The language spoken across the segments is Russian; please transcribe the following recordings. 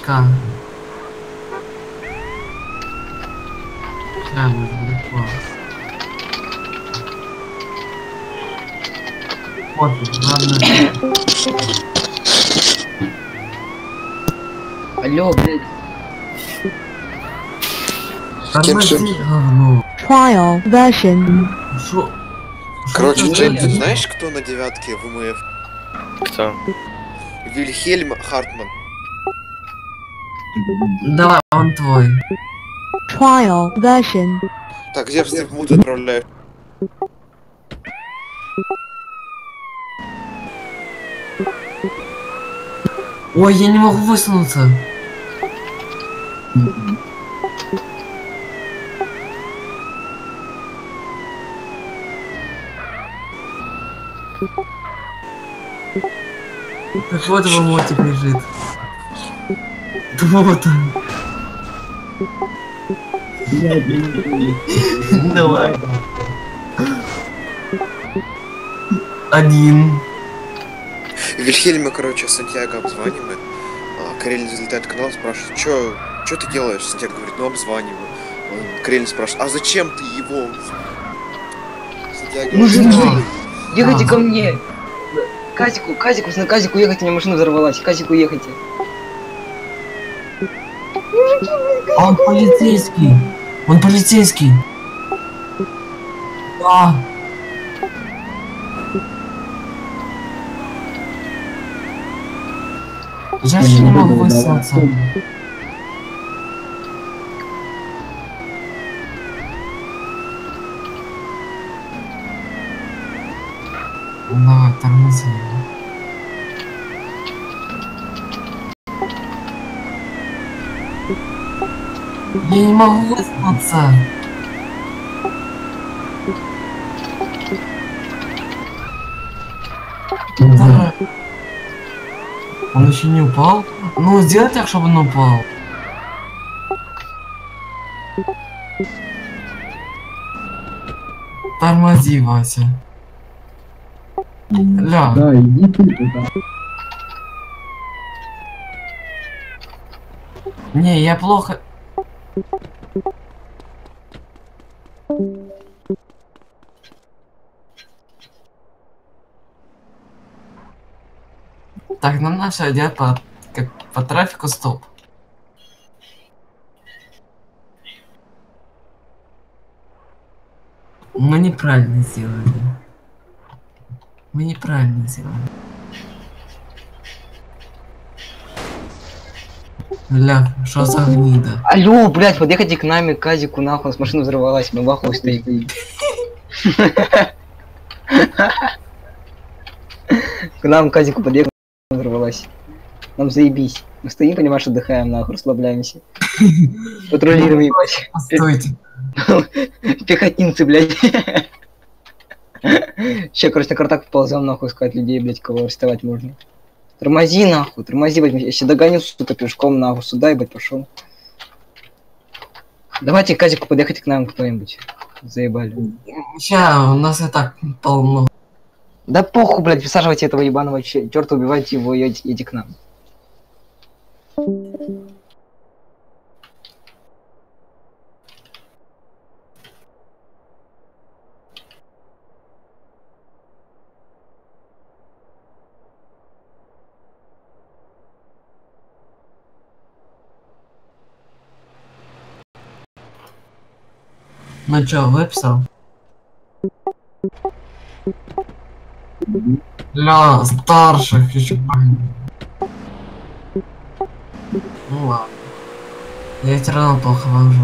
Санечка. Да, мы далеко. Пофиг, ладно. Алло, блядь. Тормози, говно. Trial version. Шо? Короче, Шо Джейн, это ты за- знаешь, кто на девятке ВМФ? Кто? Вильхельм Хартман. Давай, он твой. Trial version. Так, где в Стивмут отправляешь? Ой, я не могу высунуться. Так вот его мотик лежит. Вот он. Давай. Один. Вильхельма, короче, Сантьяго обзванивает. Карелин залетает к каналу, спрашивает, чё ты делаешь? Сантьяго говорит, ну обзваниваю. Карелин спрашивает, а зачем ты его? Сантьяго Мужик, говорит, ехайте ко мне. Казику, на Казику ехайте, у меня машина взорвалась. Казику ехайте. Он полицейский. Он полицейский. Да. Я же не могу высунуться. Давай, тормози. Я не могу высунуться. Да. Он еще не упал? Ну, сделай так, чтобы он упал. Тормози, Вася. Ля. Да, иди ты туда. Не, я плохо. Так, нам наши идет по трафику стоп. Мы неправильно сделали. Мы неправильно сделали. Ля, что за гнида? Алло, блядь, подъехайте к нами, к Казику, нахуй, у нас машина взорвалась, мы в ахуе стоим. К нам, к Казику, подъехать, взорвалась. Нам заебись. Мы стоим, понимаешь, отдыхаем, нахуй, расслабляемся. Патрулируем, ебать. Постойте. Пехотинцы, блядь. Сейчас, короче, на картак ползем, нахуй, искать людей, блядь, кого арестовать можно. Тормози, нахуй, тормози, блядь, если догоню, сука, пешком, нахуй, сюда, ебать, пошел. Давайте к Казику подъехать к нам кто-нибудь. Заебали. Ща, у нас и так полно. Да похуй, блядь, высаживайте этого ебаного черта, убивайте его и идите к нам. Ну чё, выписал? Ля, старших еще. Ну ладно. Я все равно плохо вожу.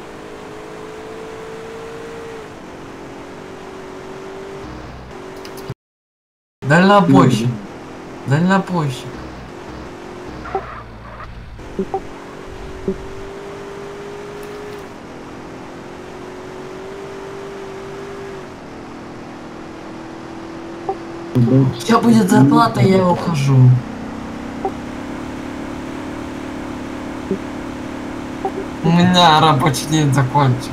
Дальнобойщик. Дальнобойщик. Сейчас будет зарплата, я ухожу. У меня рабочий день закончился.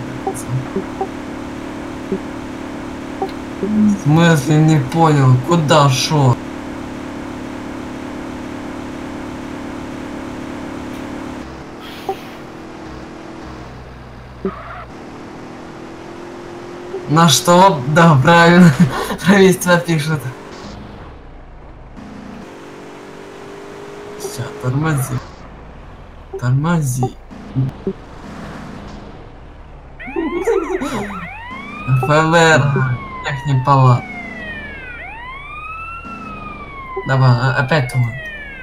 В смысле, не понял, куда шо? На что? Да, правильно. Правительство пишет. Сейчас, тормози. Тормози. ФБР. Техник палат. Давай, опять туман.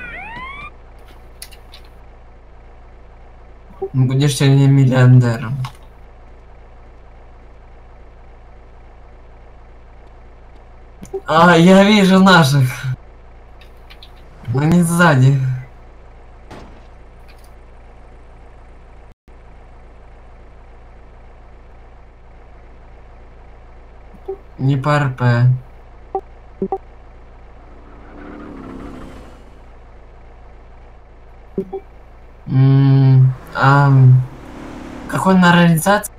Будешь сегодня миллиардером. А, я вижу наших. Они сзади. Не по РП. Какой на реализации?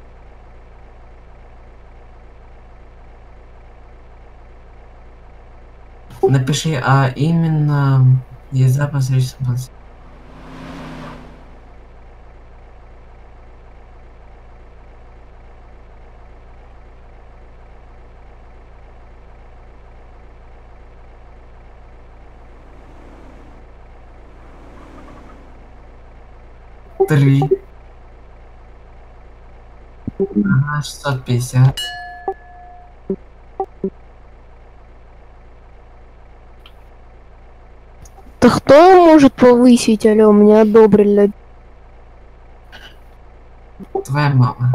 Напиши, а именно езда по встречным площадям. Три. Ага, 650. Да кто может повысить, алё, мне одобрили. Твоя мама.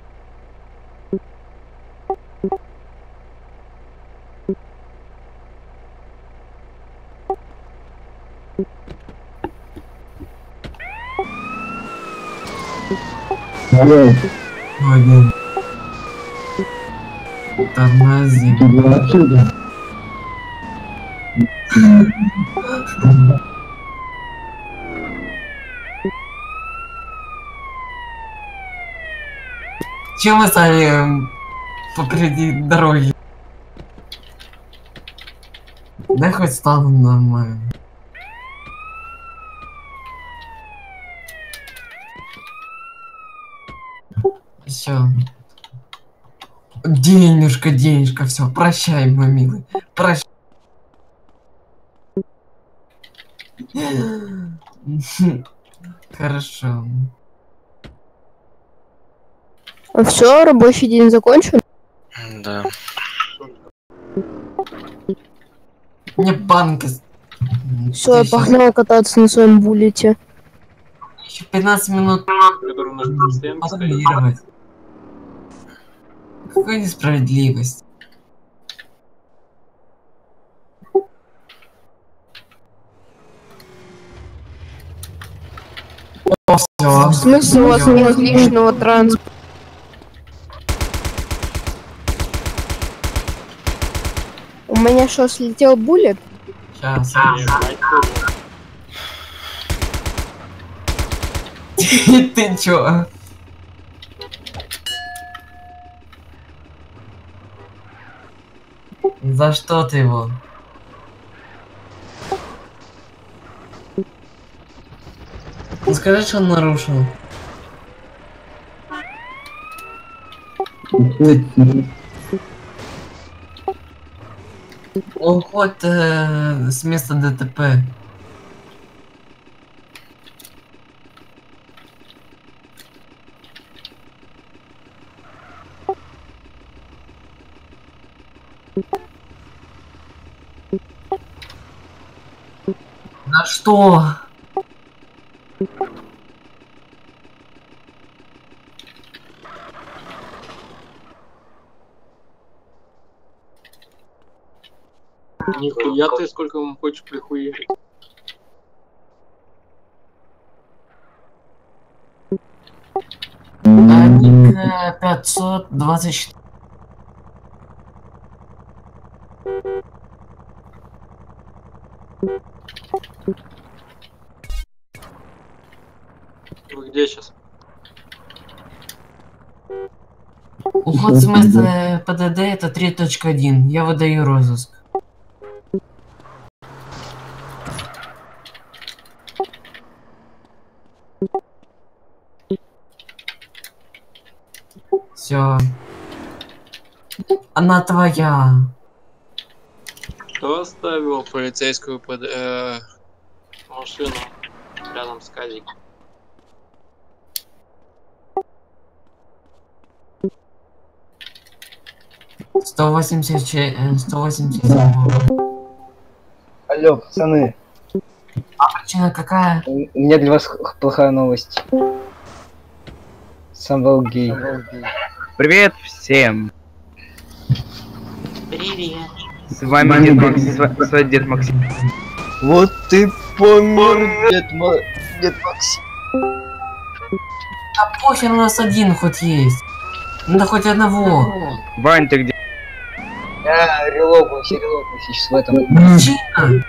Алло, Один. Тормози. отсюда. Чем мы стали попереди дороги? Да хоть стану нормально. Все. Денежка, денежка, все, прощай, мой милый. Прощай. Хорошо. А все, рабочий день закончен? Да. Мне банк. Все, я погнал кататься на своем буллете. Еще 15 минут Который нужно постоянно патрулировать. Какая несправедливость. О, все. Смысл у вас нет личного транспорта? У меня что, слетел буллет? Сейчас. стоит. Ты чё? За что ты его? Ну скажи, что он нарушил. Уход с места ДТП. На что? Нихуя ты сколько вам хочешь прихуярить. Ник 524. Вы где сейчас? Уход с места ПДД это 3.1. Я выдаю розыск. Все. Она твоя. Кто оставил полицейскую машину рядом с Казиком? Сто 180. Алло, пацаны, Причина какая? у меня для вас плохая новость. Самвел гей. Привет всем! Привет. С вами Дед Максим. Дед Максим. Вот ты помер, Дед Максим. Да похер, у нас один хоть есть. Надо хоть одного. Вань, ты где? Я релогуюсь сейчас в этом. Причина.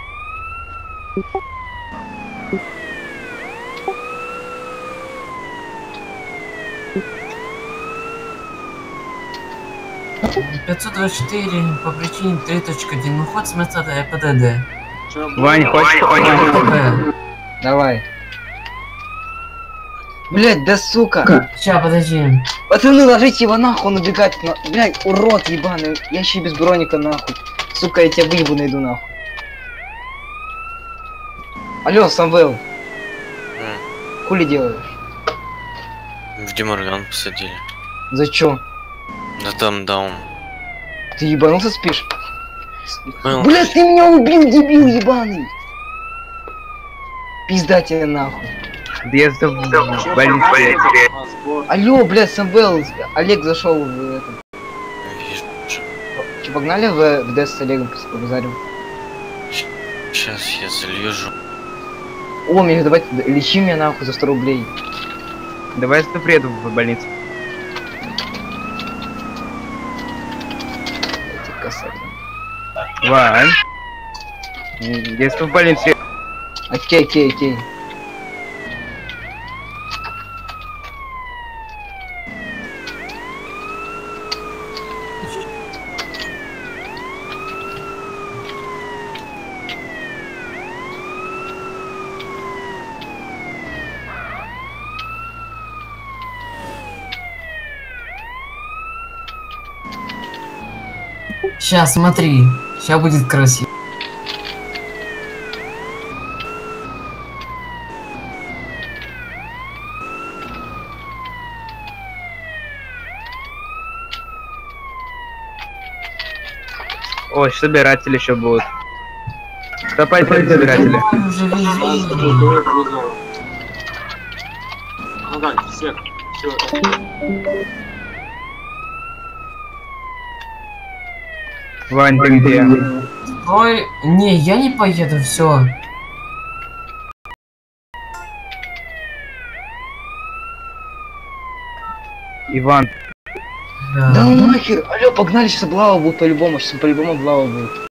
«524 по причине 3.1 уход с места ПДД». Чё, Вань, было? хочешь понять? Давай. Блять, да сука! Ща, подожди. Пацаны, ложите его нахуй, он убегает. Блять, урод ебаный. Я еще и без броника нахуй. Сука, я тебя выебу найду нахуй. Алло, Самвел. Хули делаешь? В Демарган посадили. За чё? Да там даун. Ты ебанулся спишь? Понял? Блять, ты меня убил, дебил ебаный! Пизда тебе нахуй. Да я в Чё, больнице. сбор? Алло, блядь, Самвел, Олег зашел в это. Вижу. Че, погнали в ДС с Олегом побазарим? Сейчас я залежу. О, мне давай лечи меня нахуй за 100 рублей. Давай я приеду в больницу. Эти косарь. Вань. Я в больнице. Окей. Сейчас, смотри. Сейчас будет красиво. Ой, собиратели еще будут. Стопайте собиратели. Ой, уже везли. Ну да, всех. Всё. Вань, ты где? Ой, не, я не поеду, все. Иван. Да ну нахер! Алло, погнали, сейчас облава будет по-любому, сейчас по-любому облава будет.